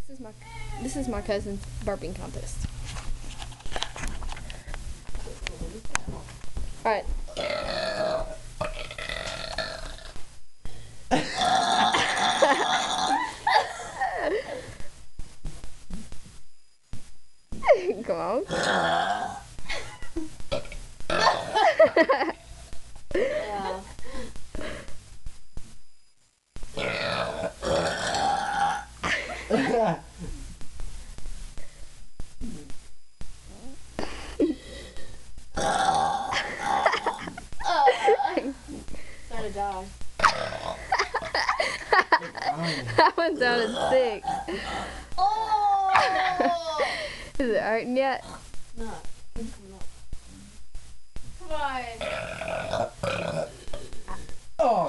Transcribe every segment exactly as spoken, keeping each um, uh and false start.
This is my this is my cousin's burping contest. All right. Come on. Yeah. Gotta die. That one sounded sick. Oh! Is it hurting yet? No. Come on. Oh,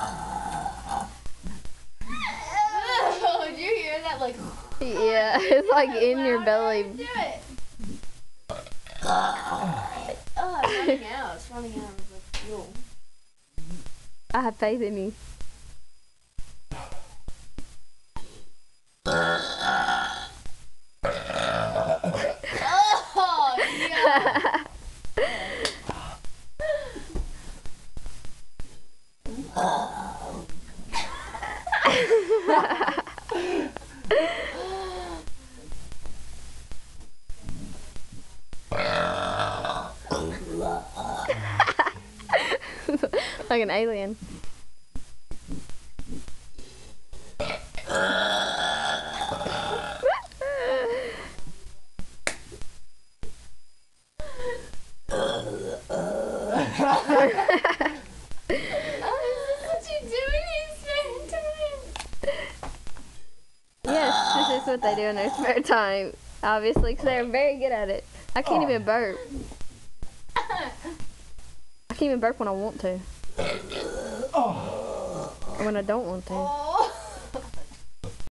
Oh, did you hear that? Like, Yeah, it's like in your belly. do it. Oh, it's running out. It's running out of like fuel. I have faith in you. Oh, yeah. Like an alien. Yes, this is what they do in their spare time. Obviously, because they're very good at it. I can't even burp. I can't even burp when I want to. oh. Or when I don't want to.